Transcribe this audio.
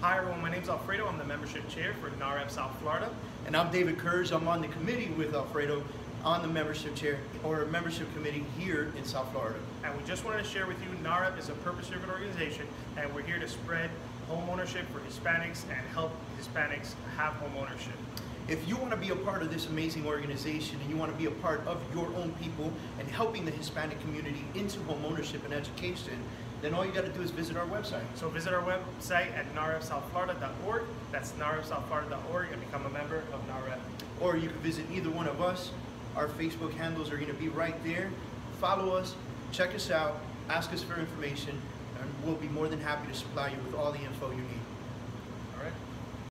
Hi everyone, my name is Alfredo. I'm the membership chair for NAHREP South Florida. And I'm David Kurz. I'm on the committee with Alfredo on the membership chair or membership committee here in South Florida. And we just wanted to share with you, NAHREP is a purpose-driven organization, and we're here to spread home ownership for Hispanics and help Hispanics have home ownership. If you want to be a part of this amazing organization and you want to be a part of your own people and helping the Hispanic community into home ownership and education, then all you got to do is visit our website. So visit our website at nahrepsouthflorida.org. That's nahrepsouthflorida.org and become a member of NAHREP. Or you can visit either one of us. Our Facebook handles are going to be right there. Follow us, check us out, ask us for information, and we'll be more than happy to supply you with all the info you need.